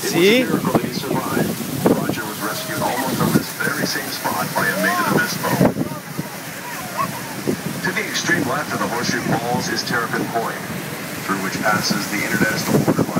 See? It was a miracle that he survived. Roger was rescued almost on this very same spot by a made-in-abyss boat. To the extreme left of the Horseshoe Falls is Terrapin Point, through which passes the international border line.